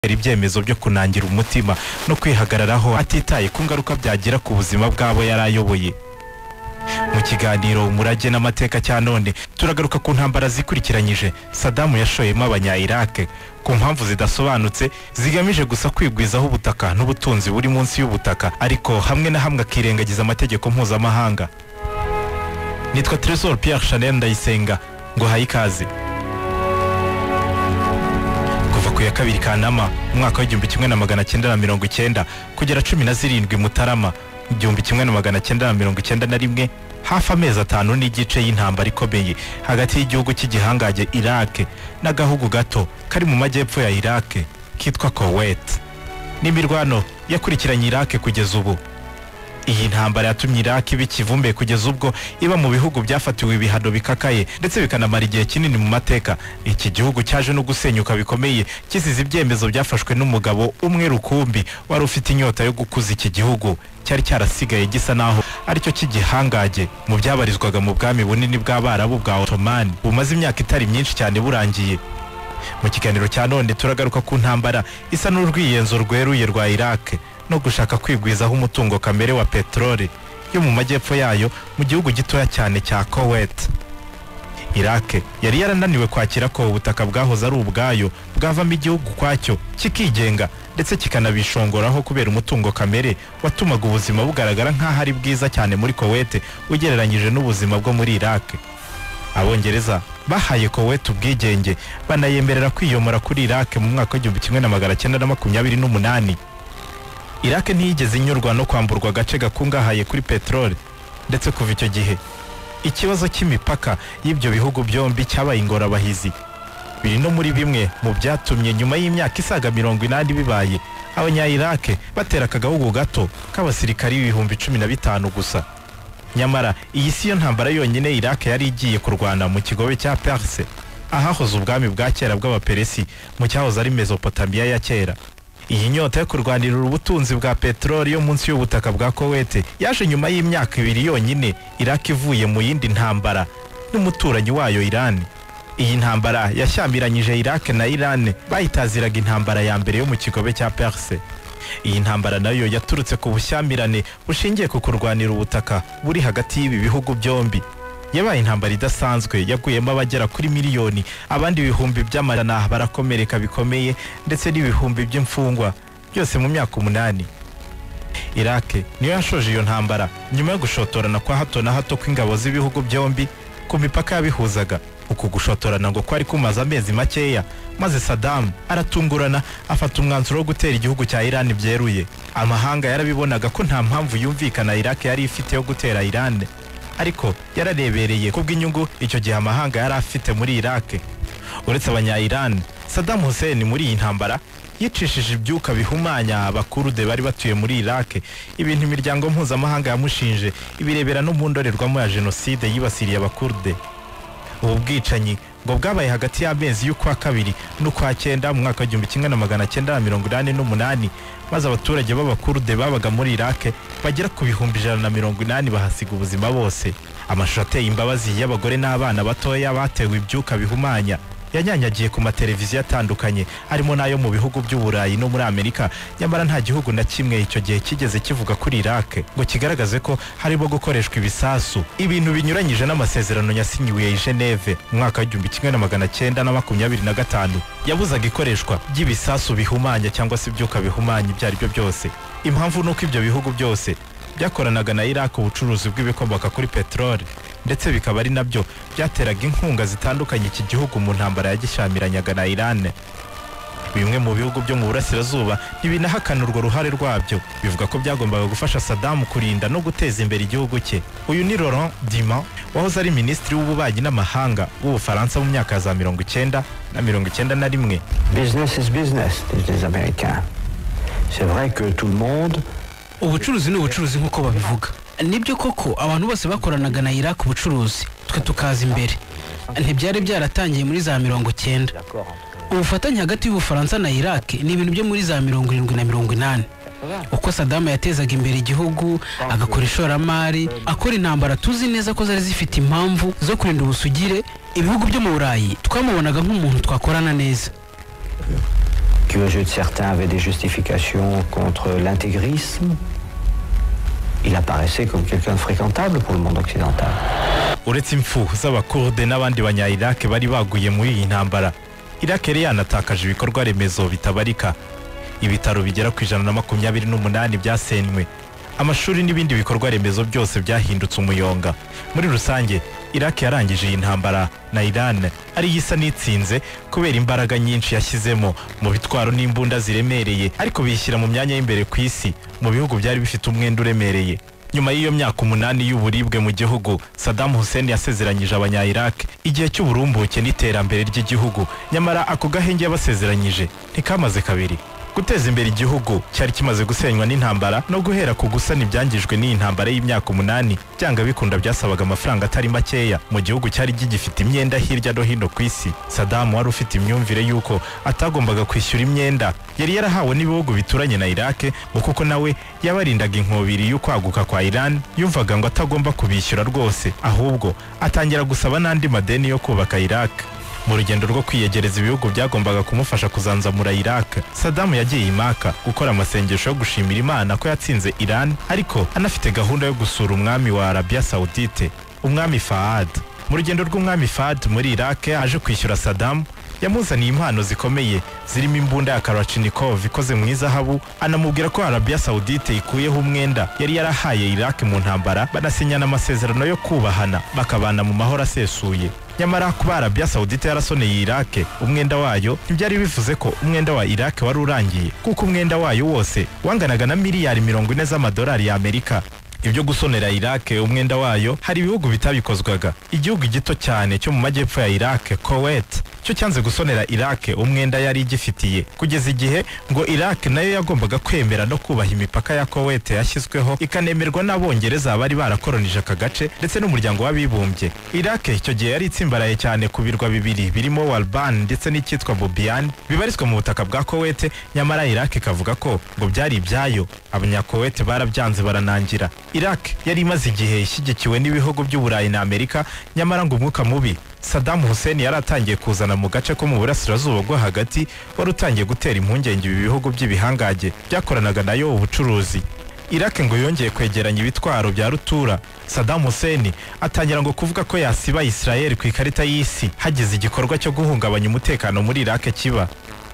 ibyemezo byo kunangira umutima no kwihagararaho atitaye ku ngaruka byagira ku buzima bwabo yarayoboye. Mu kiganiro umurage n'amateka cya none turagaruka ku ntambara zikurikiranyije Saddam yashoyemo abanya-Iraq ku mpamvu zidasobanutse zigamije gusa kwigwizaho ubutaka n'ubutunzi buri munsi y'ubutaka, ariko hamwe na hamwe akirengagiza amategeko mpuzamahanga. Nitwa Tresor Pierre Chanel Ndayisenga, ngo haye ikaze. Kuva ku ya 2 Kanama umwaka wa 1990 kugera 17 Mutarama 1991, hafi amezi 5 n'igice y'intambara ikomeye hagati y'igihugu cy'igihangaje Iraq n'agahugu gato kari mu majyepfo ya Iraq kitwa Kuwait. N'imirwano yakurikiranye Iraq kugeza ubu. Iyi ntambara yatumye Iraq bikivumbe kugeza ubwo iba mu bihugu byafatiwe ibihano bikakaye ndetse bikanamara igihe kinini mu mateka. Iki gihugu cyaje no gusenyuka bikomeye kisize ibyemezo byafashwe n'umugabo umwe rukumbi wari ufite inyota yo gukuza iki gihugu cyari cyarasigaye gisa naho aricyo cy'igihangaje mu byabarizwaga mu bwami bunini bw'Abarabu bwa Ottoman bumaze imyaka itari myinshi cyane burangiye. Mu kiganiro cya none turagaruka ku ntambara isa n'urwiyenzo rweruye rwa Iraq no gushaka kwigwizaho umutungo kamere wa petrole yo mu majyepfo yayo mu gihugu gitoya cyane cya Kuwait. Iraq yari yarananiwe kwakira ko ubutaka bwahoze ari ubwayo bwavamo igihugu kwacyo kikigenga ndetse kikanabishongoraho kubera umutungo kamere watumaga ubuzima bugaragara nk'aho ari bwiza cyane muri Kuwait ugereranyije n'ubuzima bwo muri Iraq. Abongereza bahaye Kuwait ubwigenge banayemerera kwiyomora kuri Iraq mu mwaka wa 1928. Iraq ntiyigeze inyurwa no kwamburwa agace gakungahaye kuri petrole, ndetse kuva icyo gihe ikibazo cy'imipaka y'ibyo bihugu byombi cyabaye ingorabahizi. Biri no muri bimwe mu byatumye nyuma y'imyaka isaga 80 bibaye abanya-Iraq batera akagahugu gato k'abasirikari 15,000 gusa. Nyamara iyi si yo ntambara yonyine Iraq yari igiye kurwana mu kigobe cya Perse, ahahoze ubwami bwa kera bw'abaperesi mu cyahoze ari Mesopotamia ya kera. Iyi nyota yo kurwanira ubutunzi bwa petroli yo munsi y'ubutaka bwa Kuwait yaje nyuma y'imyaka 2 yonyine Iraq ivuye mu yindi ntambara n'umuturanyi wayo Iran. Iyi ntambara yashyamiranyije Iraq na Iran bayitaziraga intambara ya mbere yo mu kigobe cya Perse. Iyi ntambara nayo yaturutse ku bushyamirane bushingiye ku kurwanira ubutaka buri hagati y'ibi bihugu byombi. Yabaye intambara idasanzwe yaguyemo abagera kuri miliyoni, abandi ibihumbi by'amarana barakomereka bikomeye ndetse n'ibihumbi by'imfungwa, byose mu myaka 8. Iraq niyo yashoje iyo ntambara nyuma yo gushotorana kwa hato na hato kw'ingabo z'ibihugu byombi ku mipaka yabihuzaga. Uku gushotorana ngo kwari kumaze amezi makeya, maze Saddam aratungurana afata umwanzuro wo gutera igihugu cya Iran byeruye. Amahanga yarabibonaga ko nta mpamvu yumvikana Iraq yari ifite yo gutera Iran, ariko yararebereye kubw'inyungu icyo gihe amahanga yari afite muri Iraq. Uretse abanya-Iran, Saddam Hussein muri iyi ntambara yicishije ibyuka bihumanya abakurde bari batuye muri Iraq, ibintu imiryango mpuzamahanga yamushinje ibirebera no mu ndorerwamo ya jenoside yibasiriye abakurde. Ubu bwicanyi ngo bwabaye hagati y'amezi y'ukwa 2 n'ukwa 9 mu mwaka wa 1988, maze abaturage b'abakurde babaga muri Iraq bagera ku 180 bahasiga ubuzima bose. Amashusho ateye imbabazi y'abagore n'abana batoya batewe ibyuka bihumanya yanyanyagiye ku mateleviziyo atandukanye arimo nayo mu bihugu by'Uburayi no muri Amerika. Nyamara nta gihugu na kimwe icyo gihe kigeze kivuga kuri Iraq ngo kigaragaze ko harimo gukoreshwa ibisasu, ibintu binyuranyije n'amasezerano yasinyiwe i Geneve mu mwaka wa 1925 yabuzaga ikoreshwa ry'ibisasu bihumanya cyangwa se ibyuka bihumanya ibyo ari byo byose. Impamvu nuko ibyo bihugu byose byakoranaga na Iraq ubucuruzi bw'ibikomoka kuri petrole, ndetse bikaba ari nabyo byateraga inkunga zitandukanye iki gihugu mu ntambara yagishamiranyaga na Iran. Bimwe mu bihugu byo mu burasirazuba ntibinahakana urwo ruhare rwabyo, bivuga ko byagombaga gufasha Saddam kurinda no guteza imbere igihugu cye. Uyu ni Laurent Dimon, wahoze ari minisitiri w'ububanyi n'amahanga w'Ubufaransa mu myaka ya 1990 na 1991. Business is business, les Américains. C'est vrai que tout le monde ubucuruzi ni ubucuruzi nk'uko babivuga. Nibyo koko abantu bose bakoranaga na Iraq ubucuruzi, twe tukaza imbere. Ntibyari byaratangiye muri za 90. Ubufatanye hagati y'Ubufaransa na Iraq ni ibintu byo muri za 70 na 80. Uko Saddam yatezaga imbere igihugu, agakora ishoramari, akora intambara tuzi neza ko zari zifite impamvu zo kurinda ubusugire, ibihugu byo mu Burayi twamubonaga nk'umuntu twakorana neza. qui aux yeux de certains avait des justifications contre l'intégrisme, il apparaissait comme quelqu'un de fréquentable pour le monde occidental. uretse impfu z'abakurde n'abandi banya-Iraq bari baguye muri iyi ntambara, Iraq yari yanatakaje ibikorwa remezo bitabarika. Ibitaro bigera ku 128 byasenywe, amashuri n'ibindi bikorwa remezo byose byahindutse umuyonga. Muri rusange Iraq yarangije iyi ntambara na Iran ari yisa n'itsinze kubera imbaraga nyinshi yashyizemo mu bitwaro n'imbunda ziremereye, ariko bishyira mu myanya y'imbere ku isi mu bihugu byari bifite umwenda uremereye. Nyuma y'iyo myaka 8 y'uburibwe mu gihugu, Saddam Hussein yasezeranyije abanya-Iraq igihe cy'uburumbuke n'iterambere ry'igihugu, nyamara ako gahenge yabasezeranyije ntikamaze kabiri. Guteza imbere igihugu cyari kimaze gusenywa n'intambara no guhera ku gusana ibyangijwe n'iyi ntambara y'imyaka 8, byanga bikunda byasabaga amafaranga atari makeya mu gihugu cyari gifite imyenda hirya no hino ku isi. Saddam wari ufite imyumvire yuko atagombaga kwishyura imyenda yari yarahawe n'ibihugu bituranye na Iraq, kuko nawe yabarindaga inkobiri y'ukwaguka kwa Iran. Yumvaga ngo atagomba kubishyura rwose, ahubwo atangira gusaba n'andi madeni yo kubaka Iraq. Mu rugendo rwo kwiyegereza ibihugu byagombaga kumufasha kuzanzamura Iraq, Saddam yagiye imaka gukora amasengesho yo gushimira Imana ko yatsinze Iran, ariko anafite gahunda yo gusura umwami wa Arabia Saudite, umwami Fahad. Mu rugendo rw'umwami Fahad muri Iraq aje kwishyura Saddam, yamuzaniye impano zikomeye zirimo imbunda ya Kalashnikov ikoze mu izahabu, anamubwira ko Arabia Saudite ikuyeho umwenda yari yarahaye Iraq mu ntambara, banasinyana amasezerano yo kubahana bakabana mu mahoro asesuye. Nyamara kuba Arabia Saudite yarasoneye Iraq umwenda wayo ntibyari bivuze ko umwenda wa Iraq wari urangiye, kuko umwenda wayo wose wanganaga na miliyari 40 z'amadolari ya Amerika. Ibyo gusonera Iraq umwenda wayo hari ibihugu bitabikozwaga. Igihugu gito cyane cyo mu majyepfo ya Iraq, Kuwait, cyo cyanze gusonera Iraq umwenda yari igifitiye, kugeza igihe ngo Iraq nayo yagombaga kwemera no kubaha imipaka ya Kuwait yashyizweho, ikanemerwa n'Abongereza bari barakolonije aka gace ndetse n'umuryango w'abibumbye. Iraq icyo gihe yari itsimbaraye cyane ku birwa bibiri birimo Walban ndetse n'icyitwa Bobian bibarizwa mu butaka bwa Kuwait, nyamara Iraq ikavuga ko ngo byari ibyayo. Abanya-Kuwait barabyanze baranangira. Iraq yari imaze igihe ishyigikiwe n'ibihugu by'Uburayi na Amerika, nyamara ngo umwuka mubi Saddam Hussein yari atangiye kuzana mu gace ko mu burasirazuba bwo hagati, wari utangiye gutera impungenge ibi bihugu by'ibihangage byakoranaga nayo ubucuruzi. Iraq ngo yongeye kwegeranya ibitwaro bya rutura. Saddam Hussein atangira ngo kuvuga ko yasiba Israel ku ikarita y'isi hagize igikorwa cyo guhungabanya umutekano muri Iraq kiba.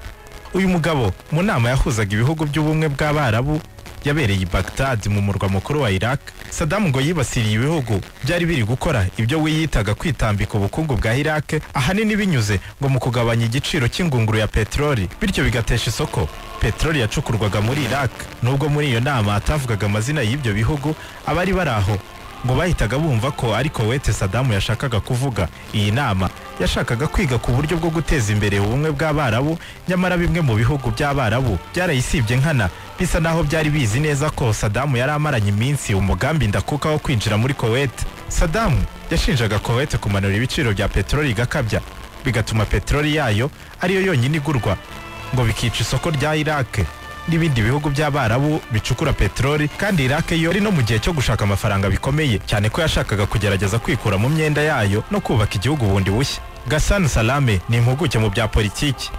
Uyu mugabo mu nama yahuzaga ibihugu by'ubumwe bw'Abarabu yabereye i Baghdad mu murwa mukuru wa Iraq, Saddam ngo yibasiriye ibihugu byari biri gukora ibyo wiyitaga kwitambika ubukungu bwa Iraq, ahanini binyuze ngo mu kugabanya igiciro cy'ingunguru ya peteroli, bityo bigatesha isoko peteroli yacukurwaga muri Iraq. Nubwo muri iyo nama atavugaga amazina y'ibyo bihugu, abari baraho ngo bahitaga bumva ko ari Kuwait Saddam yashakaga kuvuga. Iyi nama yashakaga kwiga ku buryo bwo guteza imbere ubumwe bw'Abarabu, nyamara bimwe mu bihugu by'Abarabu byarayisibye nkana, bisa naho byari bizi neza ko Saddam yari amaranye iminsi umugambi ndakuka wo kwinjira muri Kuwait. Saddam yashinjaga Kuwait kumanura ibiciro bya peteroli gakabya, bigatuma peteroli yayo ariyo yonyine igurwa, ngo bikica isoko rya Iraq n'ibindi bihugu by'Abarabu bicukura peteroli. Kandi Iraq yo ari no mu gihe cyo gushaka amafaranga bikomeye cyane ko yashakaga kugerageza kwikura mu myenda yayo no kubaka igihugu bundi bushya. Ghassan Salame ni impuguke mu bya politiki.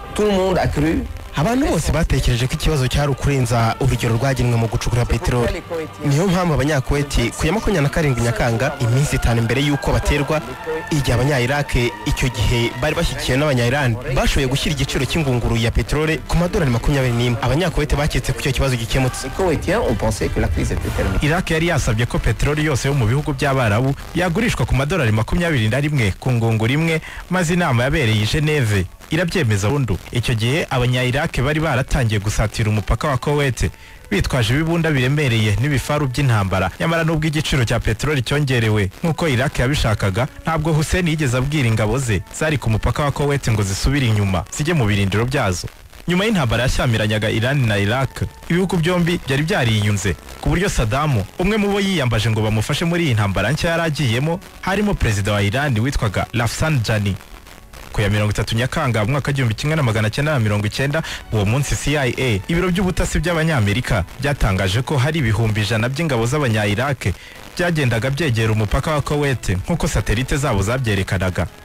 Abantu bose batekereje ko ikibazo cyari ukurenza urugero rwagenwe mu gucukura peteroli. Niyo mpamvu abanya-Kuwait ku ya 27 Nyakanga, iminsi 5 mbere y'uko baterwa, igihe abanya-Iraq icyo gihe bari bashyikiye n'abanya-Iran bashoboye gushyira igiciro cy'ingunguru ya peteroli ku madolari 21. Abanya-Kuwait baketse ko icyo kibazo gikemutse. Iraq yari yasabye ko peteroli yose yo mu bihugu by'Abarabu yagurishwa ku madolari 21 ku ngunguru imwe, maze inama yabereye i Geneve irabyemeza burundu. Icyo gihe abanya-Iraq bari baratangiye gusatira umupaka wa Kuwait bitwaje ibibunda biremereye n'ibifaru by'intambara, nyamara nubwo igiciro cya peteroli cyongerewe nk'uko Iraq yabishakaga, ntabwo Hussein yigeze abwira ingabo ze zari ku mupaka wa Kuwait ngo zisubire inyuma zijye mu birindiro byazo. Nyuma y'intambara yashyamiranaga Iran na Iraq, ibihugu byombi byari byariyunze ku buryo Saddam, umwe mu bo yiyambaje ngo bamufashe muri iyi ntambara nshya yaragiyemo, harimo perezida wa Iran witwaga Rafsanjani. Ku ya 30 Nyakanga mu mwaka 1990, uwo munsi CIA, ibiro by'ubutasi by'abanyamerika, byatangaje ko hari ibihumbi 100 by'ingabo z'abanya-Iraq byagendaga byegera umupaka wa Kuwait nk'uko satelite zabo zabyerekanaga.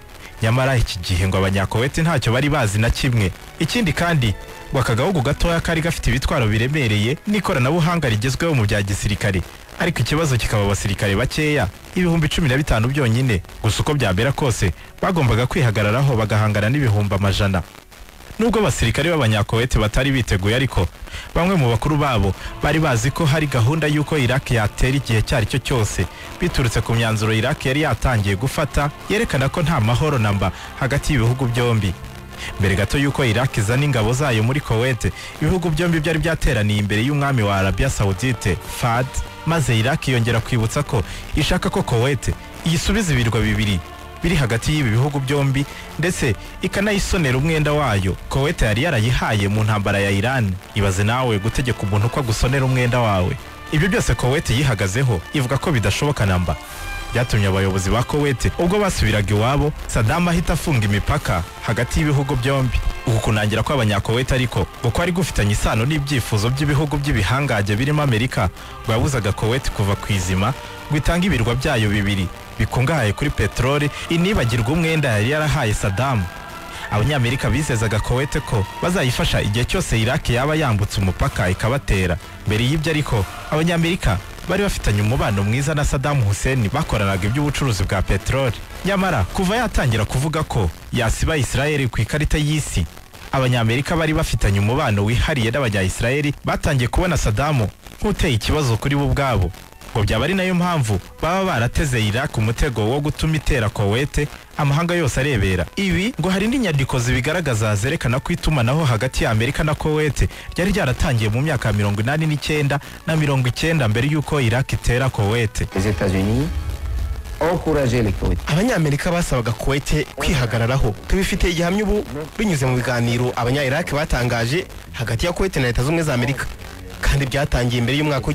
nyamara iki gihe ngo abanyakowete ntacyo bari bazi na kimwe. Ikindi kandi ngo aka gahugu gatoya kari gafite ibitwaro biremereye n'ikoranabuhanga rigezweho mu bya gisirikare, ariko ikibazo kikaba abasirikare bakeya ibihumbi 15 byonyine. Gusa uko byabera kose bagombaga kwihagararaho bagahangana n'ibihumbi amajana. Nubwo abasirikare b'abanyakowete batari biteguye, ariko bamwe mu bakuru babo bari bazi ko hari gahunda y'uko Iraq yatera igihe cyari cyo cyose, biturutse ku myanzuro Iraq yari yatangiye gufata yerekana ko nta mahoro namba hagati y'ibihugu byombi. Mbere gato y'uko Iraq izana ingabo zayo muri Kuwait, ibihugu byombi byari byateraniye imbere y'umwami wa Arabia Saudite Fahd, maze Iraq yongera kwibutsa ko ishaka ko Kuwait iyisubiza ibirwa bibiri biri hagati y'ibi bihugu byombi, ndetse ikanayisonera umwenda wayo Kuwait yari yarayihaye mu ntambara ya Iran. Ibaze nawe gutegeka umuntu ko agusonera umwenda wawe. Ibyo byose Kuwait yihagazeho ivuga ko bidashoboka namba. Byatumye abayobozi ba Kuwait ubwo basubiraga iwabo, Saddam ahita afunga imipaka hagati y'ibihugu byombi. Uku kunangira ko abanyakuwait ariko uko ari gufitanye isano n'ibyifuzo by'ibihugu by'ibihangage birimo Amerika, babuzaga Kuwait kuva kwizima gwitanga ibirwa byayo bibiri bikungahaye kuri petrole, inibagirwa umwenda yari yarahaye Saddam. Abanyamerika bizezaga Kuwait ko bazayifasha igihe cyose Iraq yaba yambutse umupaka ikabatera. Mbere y'ibyo ariko abanyamerika bari bafitanye umubano mwiza na Saddam Hussein, bakoranaga iby'ubucuruzi bwa petrole. Nyamara kuva yatangira kuvuga ko yasiba Israel ku ikarita y'isi, abanyamerika bari bafitanye umubano wihariye n'abanya-Israel batangiye kubona Saddam nk'uteye ikibazo kuri bo ubwabo. Ngo byaba ari nayo mpamvu baba barateze Iraq umutego wo gutuma itera Kuwait amahanga yose arebera. Ibi ngo hari n'inyandiko zibigaragaza zerekana ko itumanaho hagati ya Amerika na Kuwait ryari ryaratangiye mu myaka ya 89 na 90 mbere y'uko Iraq itera Kuwait. Les États-Unis encourageaient les Kuwait. Abanyamerika basabaga Kuwait kwihagararaho. Tubifite igihamya ubu binyuze mu biganiro abanya-Iraq batangaje hagati ya Kuwait na Leta Zunze za Amerika, kandi byatangiye imbere y'umwaka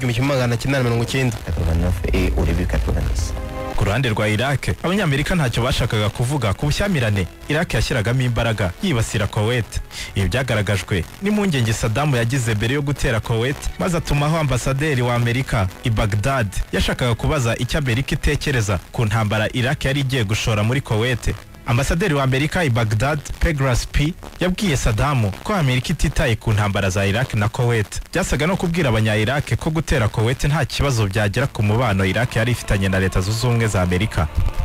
w'1990 et au début 90. Ku ruhande rwa Iraq, abanyamerika ntacyo bashakaga kuvuga ku bushyamirane Iraq yashyiragamo imbaraga yibasira Kuwait. Ibi byagaragajwe n'impungenge Saddam yagize mbere yo gutera Kuwait, maze atumaho ambasaderi wa Amerika i Baghdad yashakaga kubaza icyo Amerika itekereza ku ntambara Iraq yari igiye gushora muri Kuwait. Ambasaderi wa Amerika i Baghdad Pegras P yabwiye Saddam ko Amerika ititaye ku ntambara za Iraq na Kuwait. Byasaga no kubwira abanya-Iraq ko gutera Kuwait nta kibazo byagera ku mubano Iraq yari ifitanye na Leta Zunze Ubumwe za Amerika.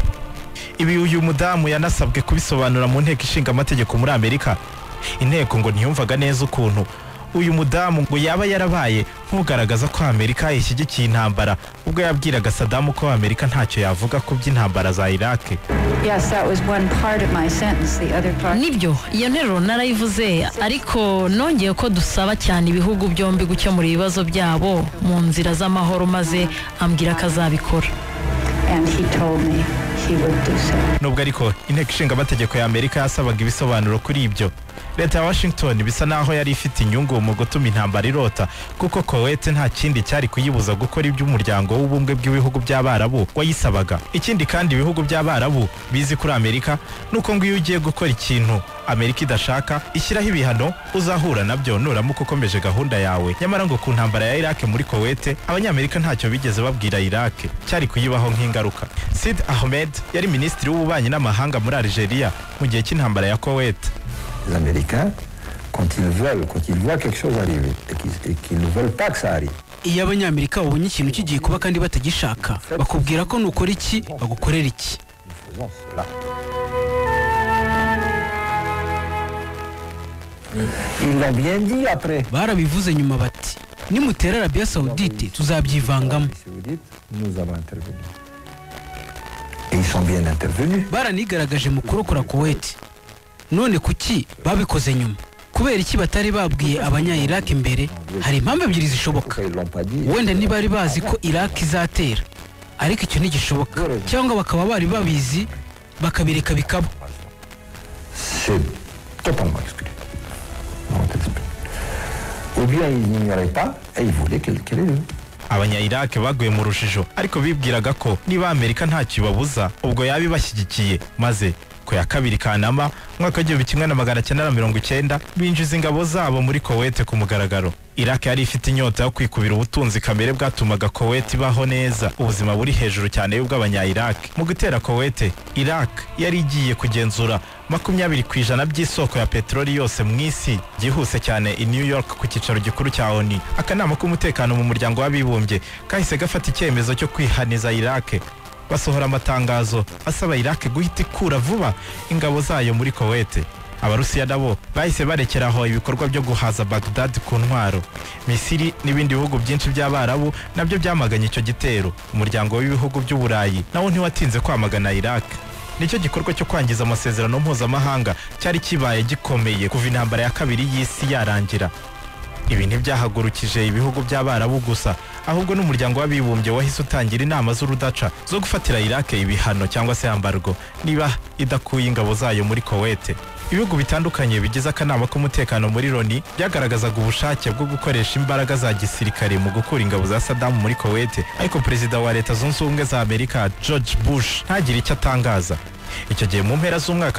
Ibi uyu mudamu yanasabwe kubisobanura mu nteko ishinga amategeko muri Amerika. Inteko ngo ntiyumvaga neza ukuntu uyu mudamu ngo yaba yarabaye nk'ugaragaza ko Amerika ishyigikiye intambara, ubwo yabwiraga Saddam ko Amerika ntacyo yavuga ku by'intambara za Iraq. Yes, that was one part of my sentence. The other part. Nibyo, iyo nteruro narayivuze, ariko nongeye ko dusaba cyane ibihugu byombi gukemura ibibazo byabo mu nzira z'amahoro, maze ambwira kazabikora. And he told me he would do so. Nubwo ariko inteko ishinga amategeko ya Amerika yasabaga ibisobanuro kuri ibyo, Leta ya Washington bisa naho yari ifite inyungu mu gutuma intambara irota, kuko Kuwait nta kindi cyari kuyibuza gukora iby'umuryango w'ubumwe bw'ibihugu by'Abarabu wayisabaga. Ikindi kandi ibihugu by'Abarabu bizi kuri Amerika nuko ngo iyo ugiye gukora ikintu Amerika idashaka ishyiraho ibihano uzahura nabyo nuramuka ukomeje gahunda yawe. Nyamara ngo ku ntambara ya Iraq muri Kuwait abanyamerika ntacyo bigeze babwira Iraq cyari kuyibaho nk'ingaruka. Sid Ahmed yari minisitiri w'ububanyi n'amahanga muri Algeria mu gihe cy'intambara ya Kuwait. Les Américains, quand ils voient quelque chose arriver et qu'ils ne veulent pas que ça arrive. Iyo abanyamerika babonye ikintu kigiye kuba kandi batagishaka, bakubwira ko nukora iki bagukorera iki. Ils l'ont bien dit après. Barabivuze nyuma bati, nimutera Arabia Saudite tuzabyivangamo. Nous avons intervenu. Et ils sont bien intervenus. Baranigaragaje mu kurokora Kuwait. None kuki babikoze nyuma? Kubera iki batari babwiye abanya-Iraq imbere? Hari impamvu ebyiri zishoboka. Wenda ntibari bazi ko Iraq izatera, ariko icyo ntigishoboka, cyangwa bakaba bari babizi bakabireka bikaba. C'est totalement exclu. Ou bien ils n'ignoraient pas et ils voulaient qu'elle ait. Abanya-Iraq baguye mu rujijo, ariko bibwiraga ko niba Amerika ntacyo babuza ubwo yabibashyigikiye, maze ku ya 2 Kanama mwaka w'1990 binjiza ingabo zabo muri Kuwait ku mugaragaro. Iraq yari ifite inyota yo kwikubira ubutunzi kamere bwatumaga Kuwait baho neza, ubuzima buri hejuru cyane y'ubw'abanya-Iraq. Mu gutera Kuwait, Iraq yari igiye kugenzura 20% by'isoko ya petroli yose mu isi, byihuse cyane i New York ku cyicaro gikuru cya ONU. Akanama k'umutekano mu muryango w'abibumbye kahise gafata icyemezo cyo kwihaniza Iraq, basohora amatangazo asaba Iraq guhita ikura vuba ingabo zayo muri Kuwait. Abarusiya nabo bahise barekeraho ibikorwa byo guhaza Baghdad ku ntwaro. Misiri n'ibindi bihugu byinshi by'Abarabu nabyo byamaganye icyo gitero. Umuryango w'ibihugu by'Uburayi nawo ntiwatinze kwamagana Iraq. Nicyo gikorwa cyo kwangiza amasezerano mpuzamahanga cyari kibaye gikomeye kuva intambara ya kabiri y'isi yarangira. Ibi ntibyahagurukije ibihugu by'Abarabu gusa, ahubwo n'umuryango w'abibumbye wahise utangira inama z'urudaca zo gufatira Iraq ibihano cyangwa se embargo niba idakuye ingabo zayo muri Kuwait. Ibihugu bitandukanye bigize akanama k'umutekano muri Loni byagaragazaga ubushake bwo gukoresha imbaraga za gisirikare mu gukura ingabo za Saddam muri Kuwait, ariko perezida wa Leta Zunze Ubumwe za Amerika George Bush ntagire icyo atangaza. Icyo gihe mu mpera z'umwaka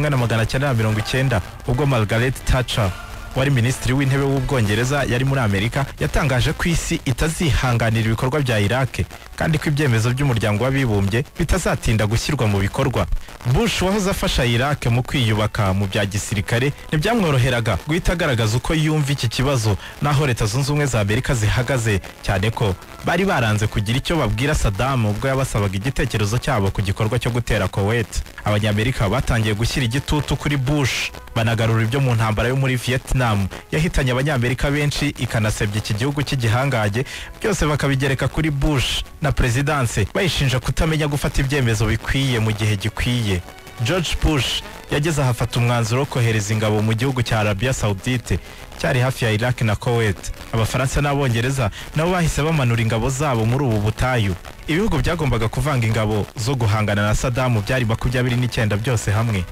w'1990 ubwo Margaret Thatcher wari minisitiri w'intebe w'Ubwongereza yari muri Amerika, yatangaje ko isi itazihanganira ibikorwa bya Iraq kandi ko ibyemezo by'umuryango w'abibumbye bitazatinda gushyirwa mu bikorwa. Bush wahoze afasha Iraq mu kwiyubaka mu bya gisirikare ntibyamworoheraga guhita agaragaza uko yumva iki kibazo naho Leta Zunze Ubumwe za Amerika zihagaze, cyane ko bari baranze kugira icyo babwira Saddam ubwo yabasabaga igitekerezo cyabo ku gikorwa cyo gutera Kuwait. Abanyamerika batangiye gushyira igitutu kuri Bush, banagarura ibyo mu ntambara yo muri Vietnam yahitanye abanyamerika benshi ikanasebya iki gihugu cy'igihangage, byose bakabigereka kuri Bush na presidence bayishinja kutamenya gufata ibyemezo bikwiye mu gihe gikwiye. George Bush yageze ahafata umwanzuro wo kohereza ingabo mu gihugu cya Arabia Saudite cyari hafi ya Iraq na Kuwait. Abafaransa n'Abongereza nabo bahise bamanura ingabo zabo muri ubu butayu. Ibihugu byagombaga kuvanga ingabo zo guhangana na Saddam byari 29 byose hamwe.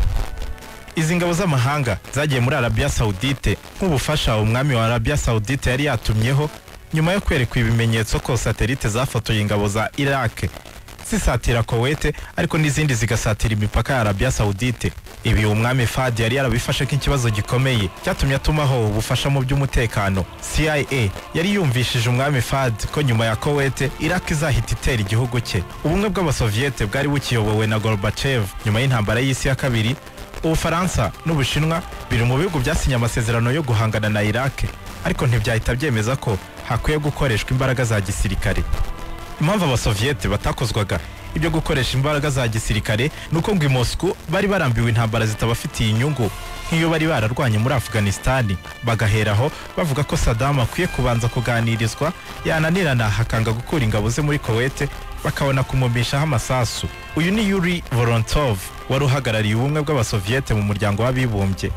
Izi ngabo z'amahanga zagiye muri Arabia Saudite nk'ubufasha umwami wa Arabia Saudite yari yatumyeho nyuma yo kwerekwa ibimenyetso ko satelite zafotoye ingabo za Iraq zisatira Kuwait ariko n'izindi zigasatira imipaka ya Arabia Saudite. Ibi umwami Fahd yari yarabifashe nk'ikibazo gikomeye cyatumye atumaho ubufasha mu by'umutekano. CIA yari yumvishije umwami Fahd ko nyuma ya Kuwait Iraq izahita itera igihugu cye. Ubumwe bw'Abasoviete bwari bukiyobowe na Gorbachev nyuma y'intambara y'isi ya kabiri. Ubufaransa n'Ubushinwa biri mu bihugu byasinye amasezerano yo guhangana na Iraq, ariko ntibyahita byemeza ko hakwiye gukoreshwa imbaraga za gisirikare. Impamvu Abasoviete batakozwaga ibyo gukoresha imbaraga za gisirikare nuko ngo i Moscow bari barambiwe intambara zitabafitiye inyungu nk'iyo bari bararwanye muri Afghanistan, bagaheraho bavuga ko Saddam akwiye kubanza kuganirizwa, yananirana hakanga gukura ingabo ze muri Kuwait bakabona kumumishaho amasasu. Uyu ni Yuri Vorontov wari uhagarariye ubumwe bw'Abasoviete mu muryango w'abibumbye.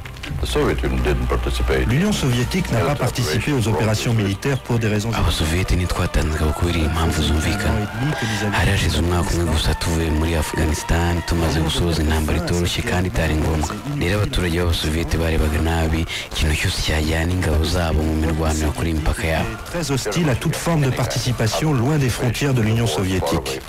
L'Union soviétique n'a pas participé aux opérations militaires pour des raisons. Abasoviete ntitwatanzwe kubera impamvu zumvikana. Hari hashize umwaka umwe gusa tuvuye muri Afghanistan tumaze gusoza intambara itoroshye kandi itari ngombwa. Rero abaturage b'Abasoviete barebaga nabi ikintu cyose cyajyana ingabo zabo mu mirwano yo kuri imipaka yabo. Très hostile à toute forme de participation loin des frontières de l'Union soviétique.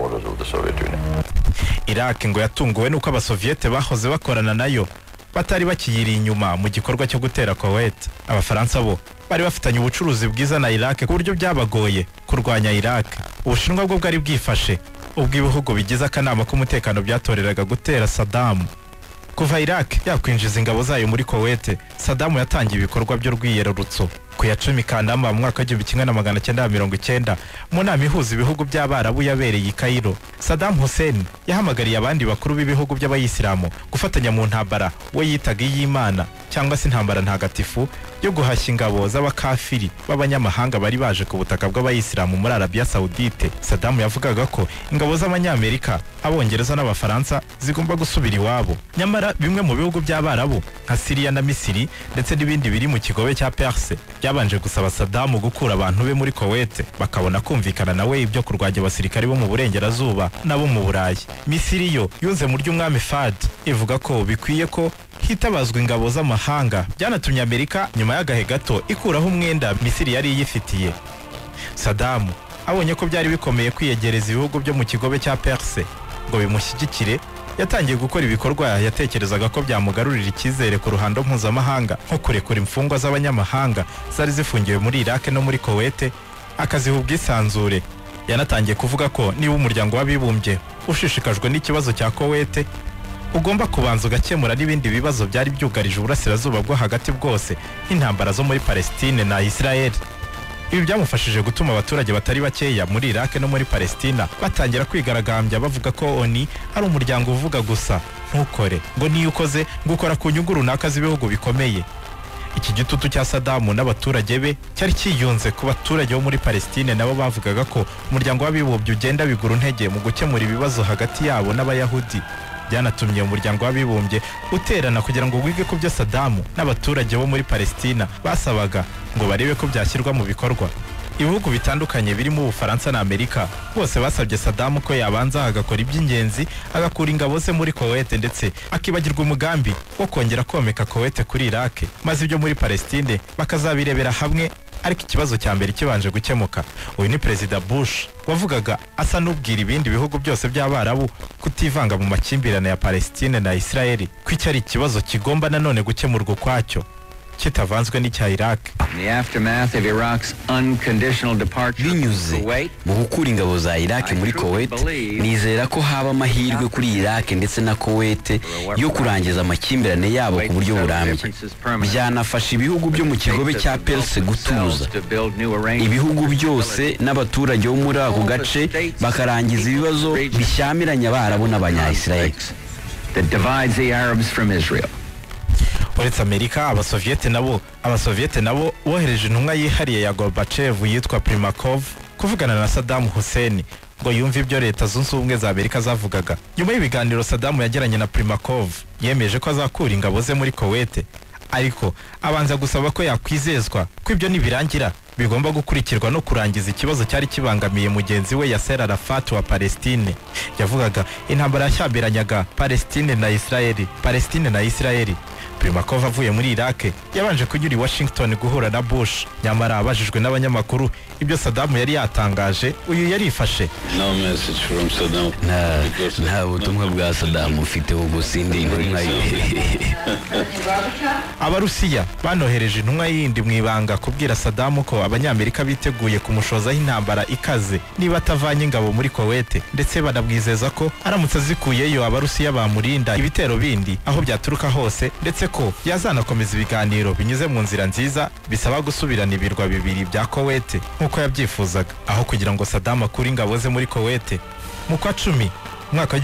Iraq ngo yatunguwe nuko Abasoviete bahoze bakorana nayo batari bakiyiri inyuma mu gikorwa cyo gutera Kuwait. Abafaransa bo bari bafitanye ubucuruzi bwiza na Iraq ku buryo byabagoye kurwanya Iraq. Ubushinwa bwo bwari bwifashe ubwo ibihugu bigize akanama k'umutekano byatoreraga gutera Saddam. Kuva Iraq yakwinjiza ingabo zayo muri Kuwait, Saddam yatangiye ibikorwa by'urwiyerurutso. Ku ya 10 Kanama mu mwaka w'1990 mu nama ihuza ibihugu by'Abarabu yabereye i Cairo, Saddam Hussein yahamagariye abandi bakuru b'ibihugu by'Abayisilamu gufatanya mu ntambara we yitaga iy'Imana cyangwa se intambara ntagatifu yo guhashya ingabo z'abakafiri b'abanyamahanga bari baje ku butaka bw'Abayisilamu muri Arabia Saudite. Saddam yavugaga ko ingabo z'Abanyamerika, Abongereza n'Abafaransa zigomba gusubira iwabo. Nyamara bimwe mu bihugu by'Abarabu nka Syria na Misiri ndetse n'ibindi biri mu kigobe cya Perse byabanje gusaba Saddam gukura abantu be muri Kuwait bakabona kumvikana nawe ibyo kurwanya abasirikari bo mu burengerazuba nabo mu Burayi. Misiri yo yunze mu ry'umwami Fahd ivuga ko bikwiye ko hitabazwa ingabo z'amahanga, byanatumye Amerika nyuma y'agahe gato ikuraho umwenda Misiri yari yifitiye. Saddam abonye ko byari bikomeye kwiyegereza ibihugu byo mu kigobe cya Perse ngo bimushyigikire, yatangiye gukora ibikorwa yatekerezaga ko byamugarurira icyizere ku ruhando mpuzamahanga nko kurekura imfungwa z'abanyamahanga zari zifungiwe muri Iraq no muri Kuwait akaziha ubwisanzure. Yanatangiye kuvuga ko niba umuryango w'abibumbye ushishikajwe n'ikibazo cya Kuwait ugomba kubanza ugakemura n'ibindi bibazo byari byugarije uburasirazuba bwo hagati bwose nk'intambara zo muri Palestine na Israel. Ibi byamufashije gutuma abaturage batari bakeya muri Iraq no muri Palestina batangira kwigaragambya bavuga ko ONU ari umuryango uvuga gusa ntukore, ngo niyo ukoze gukora ku nyungu runaka z'ibihugu bikomeye. Iki gitutu cya Saddam n'abaturage be cyari kiyunze ku baturage bo muri Palestine nabo bavugaga ko umuryango w'abibumbye ugenda bigura intege mu gukemura ibibazo hagati yabo n'abayahudi. Byanatumye umuryango w'abibumbye uterana kugira ngo wige ku byo Saddam n'abaturage bo muri Palestina basabaga ngo barebe ko byashyirwa mu bikorwa. Ibihugu bitandukanye birimo Ubufaransa na Amerika bose basabye Saddam ko yabanza agakora iby'ingenzi agakura ingabo ze muri Kuwait ndetse akibagirwa umugambi wo kongera komeka Kuwait kuri Iraq maze ibyo muri Palestine bakazabirebera hamwe, ariko ikibazo cya mbere kibanje gukemuka. Uyu ni Perezida Bush wavugaga asa n'ubwira ibindi bihugu byose by'Abarabu kutivanga mu makimbirane ya Palestine na Israel, ko icyo ari ikibazo kigomba nanone gukemurwa ukwacyo kitavanzwe n'icya Iraq. Binyuze mu gukura ingabo za Iraq muri Kuwait, nizera ko haba amahirwe kuri Iraq ndetse na Kuwait yo kurangiza amakimbirane yabo ku buryo burambye. Byanafasha ibihugu byo mu kigobe cya Perse gutuza. Ibihugu byose n'abaturage bo muri ako gace bakarangiza ibibazo bishyamiranya Abarabu n'Abanya-Israel. Uretse Amerika, Abasoviete nabo bohereje intumwa yihariye ya Gorbachev yitwa Primakov kuvugana na Saddam Hussein ngo yumve ibyo leta zunze ubumwe za Amerika zavugaga. Nyuma y'ibiganiro Saddam yagiranye na Primakov yemeje ko azakura ingabo ze muri Kuwait, ariko abanza gusaba ko yakwizezwa ko ibyo nibirangira bigomba gukurikirwa no kurangiza ikibazo cyari kibangamiye mugenzi we Yasser Arafat wa Palestine. Yavugaga intambara yashyabiranyaga Palestine na Israel. Primakov avuye muri Iraq yabanje kunyura i Washington guhura na Bush, nyamara abajijwe n'abanyamakuru ibyo Saddam yari yatangaje uyu yarifashe. Nta butumwa bwa Saddam ufite ubusindi intumwa ye. Abarusiya banohereje intumwa yindi mu ibanga kubwira Saddam ko Abanyamerika biteguye kumushozaho intambara ikaze niba atavanye ingabo muri Kuwait, ndetse banabwizeza ko aramutse azikuyeyo Abarusiya bamurinda ibitero bindi aho byaturuka hose, ndetse ko yazanakomeza ibiganiro binyuze mu nzira nziza bisaba gusubirana ibirwa bibiri bya Kuwait nk'uko yabyifuzaga, aho kugira ngo Saddam akure ingabo ze muri Kuwait. Mu kwa 10 umwaka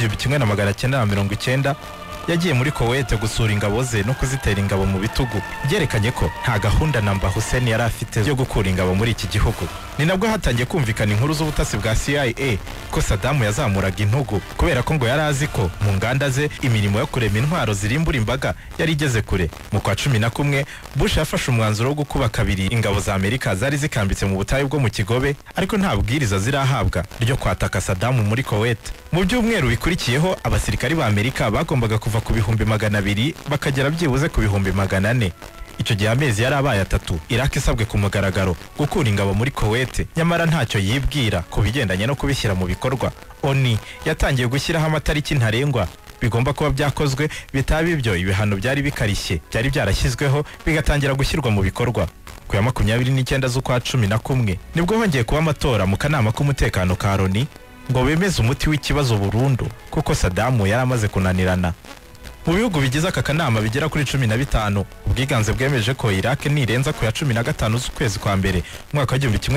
w'1990 yagiye muri Kuwait gusura ingabo ze no kuzitera ingabo mu bitugu, byerekanye ko nta gahunda namba Hussein yari afite yo gukura ingabo muri iki gihugu. Ni nabwo hatangiye kumvikana inkuru z'ubutasi bwa CIA ko Saddam yazamuraga intugu kubera ko ngo yari azi ko mu nganda ze imirimo yo kurema intwaro zirimbura imbaga yari igeze kure. Mu kwa 11 Bush yafashe umwanzuro wo gukuba kabiri ingabo za Amerika zari zikambitse mu butayu bwo mu kigobe, ariko nta bwiriza zirahabwa ryo kwataka Saddam muri Kuwait. Mu byumweru bikurikiyeho abasirikari ba Amerika bagombaga kuva ku 200,000 bakagera byibuze ku 400,000. Icyo gihe amezi yari abaye 3 Iraq isabwe ku mugaragaro gukura ingabo muri Kuwait, nyamara ntacyo yibwira ku bigendanye no kubishyira mu bikorwa. ONU yatangiye gushyiraho amatariki ntarengwa bigomba kuba byakozwe, bitaba ibyo ibihano byari bikarishye byari byarashyizweho bigatangira gushyirwa mu bikorwa. Ku ya 29 z'ukwa 11 nibwo hongeye kuba amatora mu kanama k'umutekano ka ONU ngo bemeze umuti w'ikibazo burundu kuko Saddam yari amaze kunanirana. Mu bihugu bigize aka kanama bigera kuri 15 ubwiganze bwemeje ko Iraq nirenza ku ya 15 z'ukwezi kwa mbere umwaka wa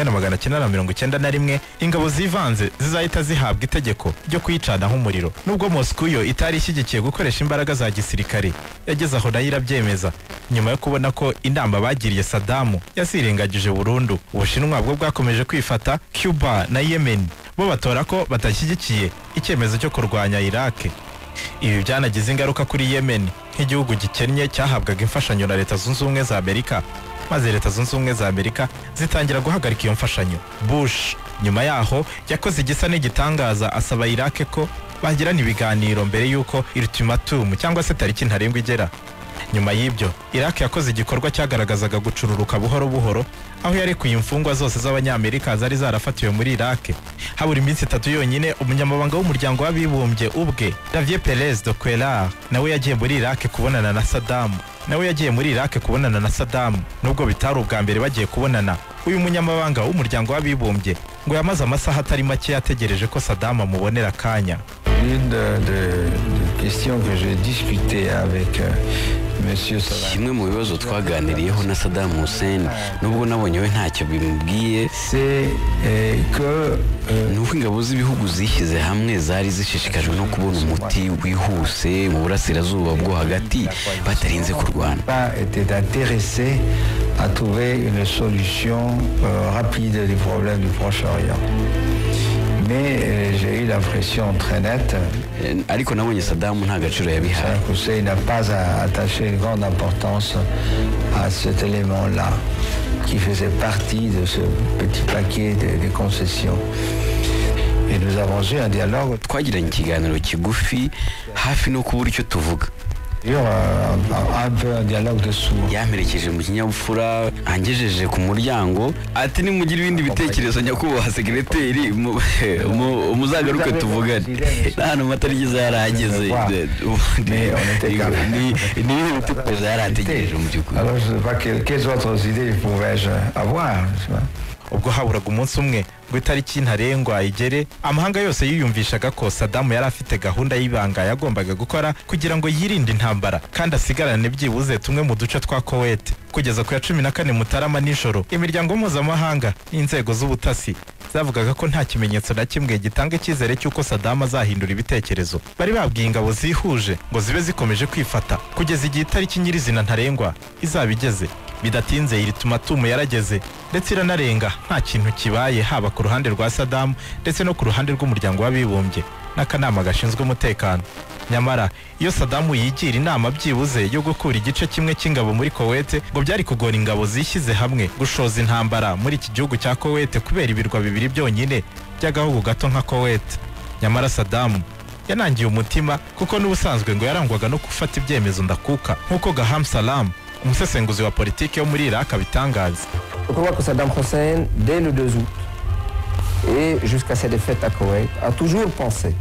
1991 ingabo zivanze zizahita zihabwa itegeko ryo kuyicanaho umuriro. Nubwo Moscow yo itari ishyigikiye gukoresha imbaraga za gisirikare, yageze aho nayo irabyemeza nyuma yo kubona ko inama bagiriye Saddam yazirengagije burundu. Ubushinwa bwo bwakomeje kwifata, Cuba na Yemen bo batora ko batashyigikiye icyemezo cyo kurwanya Iraq. Ibi byanagize ingaruka kuri Yemen nk'igihugu gikennye cyahabwaga imfashanyo na Leta Zunze Ubumwe za Amerika, maze Leta Zunze Ubumwe za Amerika zitangira guhagarika iyo mfashanyo. Bush nyuma yaho yakoze igisa n'igitangaza asaba Iraq ko bagirana ibiganiro mbere yuko ultimatum cyangwa se tariki ntarengwa igera. nyuma y'ibyo Iraq yakoze igikorwa cyagaragazaga gucururuka buhoro buhoro aho yarekuye imfungwa zose z'abanyamerika zari zarafatiwe muri Iraq. Habura iminsi 3 yonyine umunyamabanga w'umuryango w'abibumbye ubwe Javier Pérez de Cuellar nawe yagiye muri Iraq kubonana na Saddam nubwo bitari ubwa mbere bagiye kubonana. Uyu munyamabanga w'umuryango w'abibumbye ngo yamaze amasaha atari make yategereje ko Saddam amubonera akanya. Une des questions que j'ai discutées avec Monsieur Saddam. Kimwe mu bibazo twaganiriyeho na Saddam Hussein nubwo nabonye we ntacyo bimubwiye, c'est que nuko ingabo z'ibihugu zishyize hamwe zari zishishikajwe no kubona umuti wihuse mu burasirazuba bwo hagati batarinze kurwana. était intéressé à trouver une solution rapide du problème du Proche-Orient. Mais j'ai eu l'impression très nette ariko nabonye Saddam nta gaciro yabihaye. Hussein n'a pas attaché une grande importance à cet élément-là qui faisait partie de ce petit paquet de concessions. Et nous avons eu un dialogue. Twagiranye ikiganiro kigufi hafi no kubura icyo tuvuga. Un peu un dialogue de sourds. Yamerekeje mu kinyabupfura angejeje ku muryango ati nimugira ibindi bitekerezo nyakubahwa sekreteri umuzagaruke tuvugane. Nta matarigeze yarageze. Ni ibitekerezo yarategereje mu by'ukuri. Alors je sais pas quelles autres idées pouvais-je avoir. Ubwo haburaga umunsi umwe ngo itariki ntarengwa igere amahanga yose yiyumvishaga ko Saddam yari afite gahunda y'ibanga yagombaga gukora kugira ngo yirinde intambara kandi asigarane byibuze tumwe mu duce twa Kuwait. Kugeza ku ya 14 Mutarama nijoro imiryango mpuzamahanga n'inzego z'ubutasi zavugaga ko nta kimenyetso na kimwe gitanga icyizere cy'uko Saddam azahindura ibitekerezo. Bari babwiye ingabo zihuje ngo zibe zikomeje kwifata kugeza igihe itariki nyirizina ntarengwa izabigeze. Bidatinze iri tumatumu yarageze ndetse iranarenga nta kintu kibaye haba ku ruhande rwa Saddam ndetse no ku ruhande rw'umuryango w'abibumbye n'akanama gashinzwe umutekano. Nyamara iyo Saddam yigira inama byibuze yo gukura igice kimwe cy'ingabo muri Kuwait ngo byari kugora ingabo zishyize hamwe gushoza intambara muri iki gihugu cya Kuwait kubera ibirwa bibiri byonyine by'agahugu gato nka Kuwait. Nyamara Saddam yanangiye umutima kuko n'ubusanzwe ngo yarangwaga no gufata ibyemezo ndakuka nk'uko Gaham Salam umusesenguzi wa politiki yo muri Iraq abitangaza. Je crois que Saddam Hussein, dès le 2 août et jusqu'à ses défaites à Koweït, a toujours pensé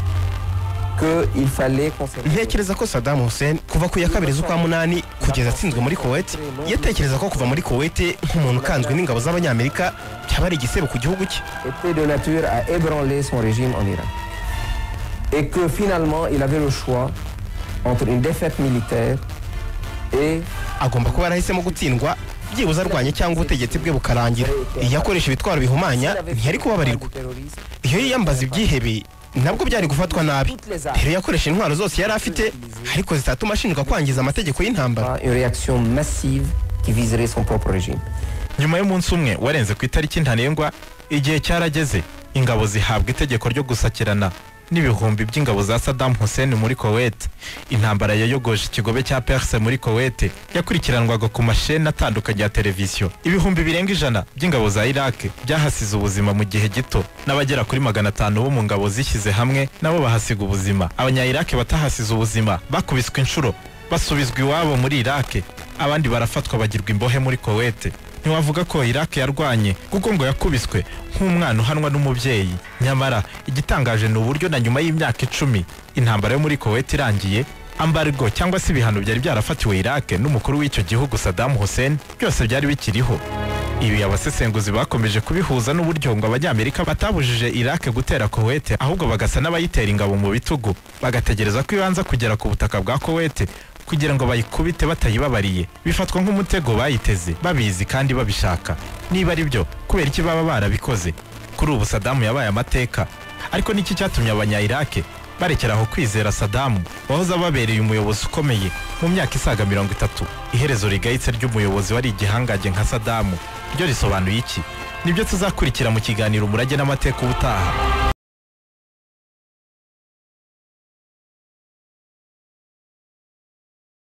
qu'il fallait conserver. Ntekereza ko Saddam Hussein kuva ku ya 2 z'ukwa munani kugeza atsinzwe muri Kuwait yatekereza ko kuva muri Kuwait nk'umuntu kanzwe n'ingabo z'abanyamerika cyaba ari igisebo ku gihugu cye. Était de nature à ébranler son régime en Irak. Et que finalement il avait le choix entre une défaite militaire et agomba kuba yarahisemo gutsindwa byibuze arwanye cyangwa ubutegetsi bwe bukarangira. Iyo akoresha ibitwaro bihumanya ntiyari kubabarirwa. Iyo yiyambaza ibyihebe nabwo byari gufatwa nabi. Rero yakoresha intwaro zose yari afite ariko zitatuma ashinjwa kwangiza amategeko y'intambara. Une réaction massive qui viserait son propre régime. Nyuma y'umunsi umwe warenze ku itariki ntarengwa igihe cyarageze ingabo zihabwa itegeko ryo gusakirana n'ibihumbi by'ingabo za Saddam Hussein muri Kuwait. Intambara yayogoje ikigobe cya Perse muri Kuwait yakurikiranwaga ku masheni atandukanye ya televiziyo. Ibihumbi birenga 100 by'ingabo za Iraq byahasize ubuzima mu gihe gito n'abagera kuri 500 bo mu ngabo zishyize hamwe nabo bahasiga ubuzima. Abanya-Iraq batahasize ubuzima bakubiswe inshuro basubizwa iwabo muri Iraq, abandi barafatwa bagirwa imbohe muri Kuwait. Ntiwavuga ko Iraq yarwanye kuko ngo yakubiswe nk'umwana uhanwa n'umubyeyi. Nyamara igitangaje ni uburyo na nyuma y'imyaka 10 intambara yo muri Kuwait irangiye ambargo cyangwa se ibihano byari byarafatiwe Iraq n'umukuru w'icyo gihugu Saddam Hussein byose byari bikiriho. Ibi abasesenguzi bakomeje kubihuza n'uburyo ngo abanyamerika batabujije Iraq gutera Kuwait ahubwo bagasa n'abayitera ingabo mu bitugu bagategereza ko ibanza kugera ku butaka bwa Kuwait kugira ngo bayikubite batayibabariye. Bifatwa nk'umutego bayiteze babizi kandi babishaka. Niba ari byo kubera iki baba barabikoze? Kuri ubu Saddam yabaye amateka, ariko niki cyatumye abanya-Iraq barekeraho kwizera Saddam wahoze ababereye umuyobozi ukomeye mu myaka isaga 30? Iherezo rigayitse ry'umuyobozi wari igihangaje nka Saddam ryo risobanuye iki? Nibyo tuzakurikira mu kiganiro Umurage n'amateka ubutaha.